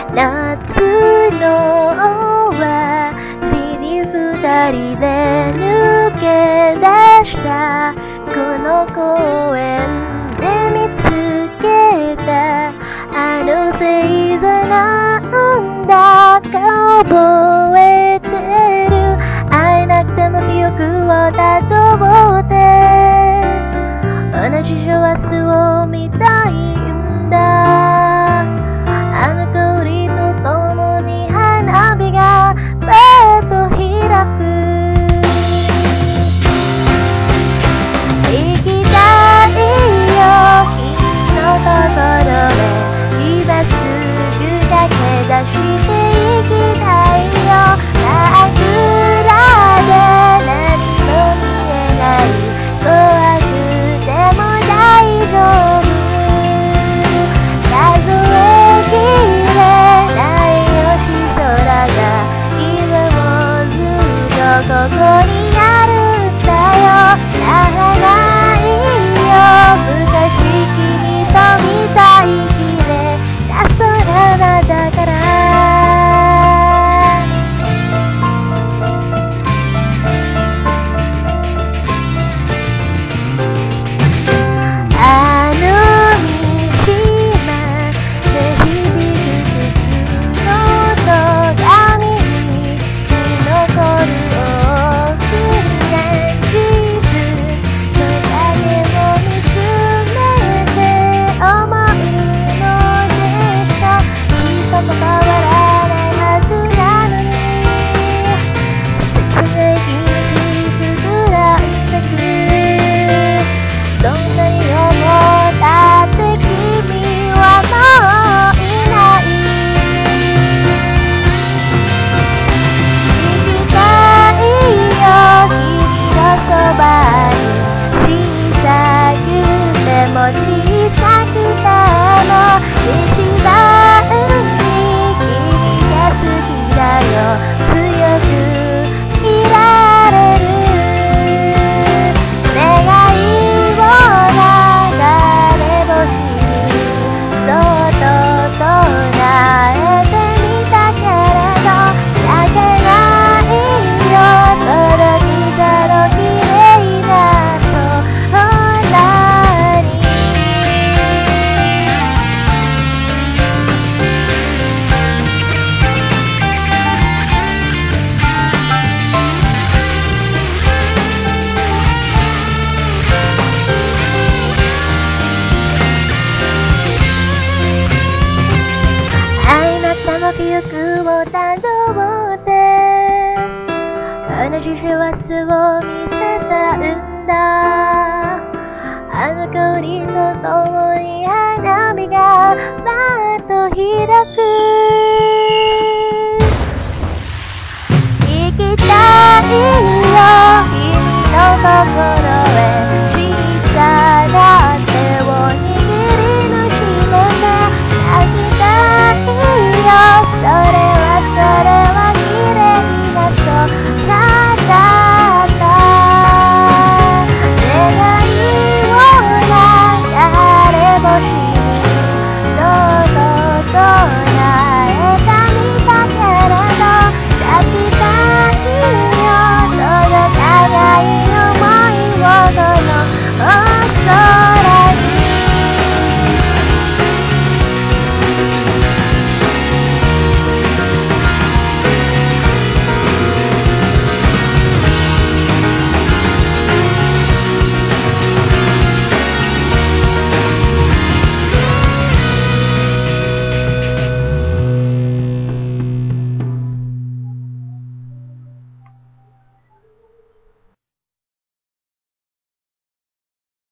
夏の終わりに二人で抜け出したこの公園で見つけたあの星座なんだか覚えてる会えなくても記憶をたどって同じ幸せを見たいんだあの鳥と共に花火がパッと開く行きたいよ君のところへ今すぐ駆け出して行きたいよ真っ暗で何も見えない怖くても大丈夫数えきれない星空が今もずっとここにあるんだよ泣かないよ昔君と見たい綺麗な空だから記憶をたどって同じ幸せを見せたんだあの鳥と共に花火がパッと開く行きたいよ君の心へ